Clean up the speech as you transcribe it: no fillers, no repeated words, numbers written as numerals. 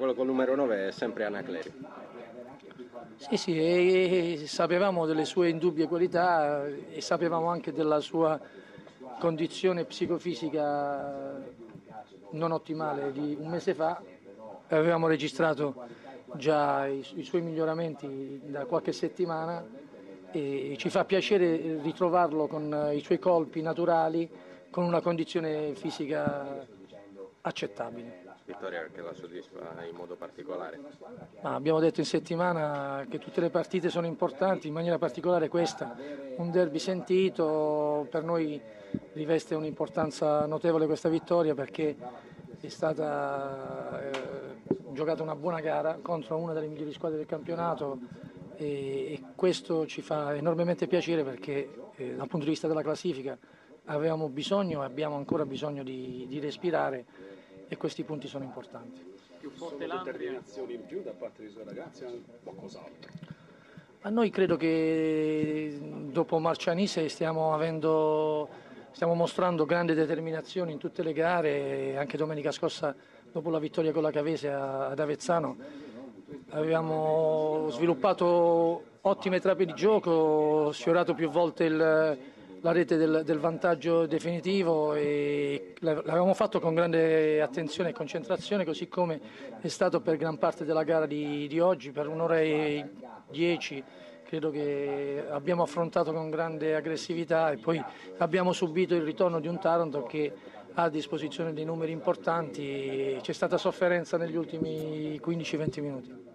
quello col numero 9 è sempre Anacleri. Sì, sì, e sapevamo delle sue indubbie qualità e sapevamo anche della sua condizione psicofisica non ottimale di un mese fa. Avevamo registrato già i suoi miglioramenti da qualche settimana e ci fa piacere ritrovarlo con i suoi colpi naturali, con una condizione fisica accettabile. Vittoria che la soddisfa in modo particolare. Ma abbiamo detto in settimana che tutte le partite sono importanti, in maniera particolare questa, un derby sentito, per noi riveste un'importanza notevole questa vittoria perché è stata giocata una buona gara contro una delle migliori squadre del campionato e questo ci fa enormemente piacere perché dal punto di vista della classifica avevamo bisogno e abbiamo ancora bisogno di respirare e questi punti sono importanti. Più forte determinazione in più da parte dei suoi ragazzi o qualcos'altro? A noi credo che dopo Marcianise stiamo mostrando grande determinazione in tutte le gare, anche domenica scorsa dopo la vittoria con la Cavese ad Avezzano avevamo sviluppato ottime trappole di gioco, sfiorato più volte la rete del vantaggio definitivo e l'avevamo fatto con grande attenzione e concentrazione, così come è stato per gran parte della gara di oggi, per un'ora e 10. Credo che abbiamo affrontato con grande aggressività e poi abbiamo subito il ritorno di un Taranto che ha a disposizione dei numeri importanti, c'è stata sofferenza negli ultimi 15-20 minuti.